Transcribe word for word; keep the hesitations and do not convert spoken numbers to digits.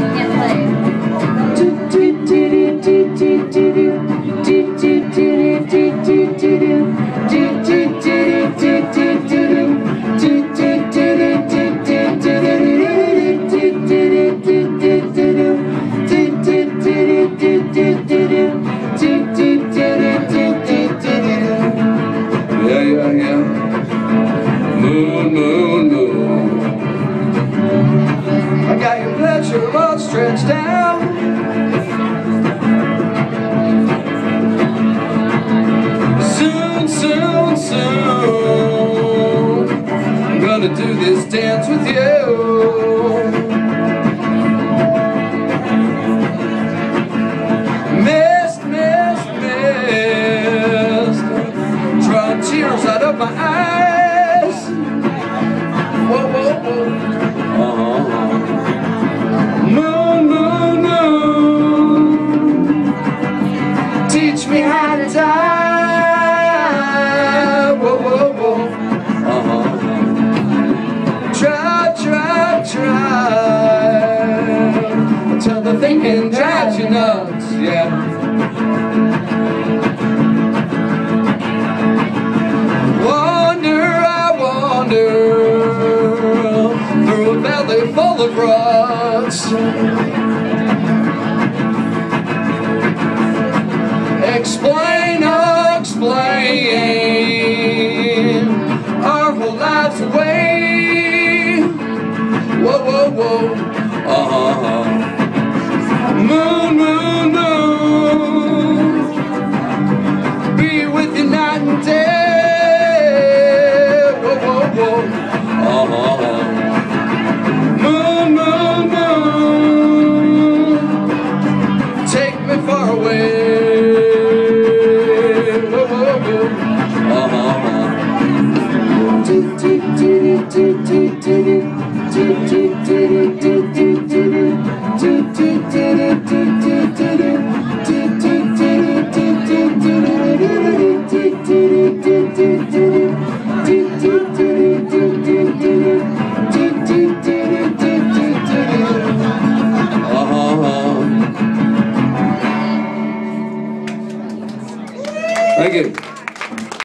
Yeah, yeah, yeah. Moon, moon, moon. I got your pleasure all stretched out. Soon, soon, soon, I'm gonna do this dance with you. Mist, mist, mist, drawing tears out of my eyes. Whoa, whoa, whoa. Uh-huh. Moon, moon, moon, teach me how to die. Whoa, whoa, whoa. Uh-huh. Try, try, try, until the thinking drives you nuts, yeah. Wander, I wander through a valley full of ruts. Explain, explain our whole lives away. Whoa, whoa, whoa. Uh-huh. Moon, moon, moon, be with you night and day. Whoa, whoa, whoa. Uh-huh. Moon, moon, moon, take me far away. Whoa, whoa, whoa. Uh-huh. Do, do, do, do, do, do, do, do, do, do, do, do. Thank you.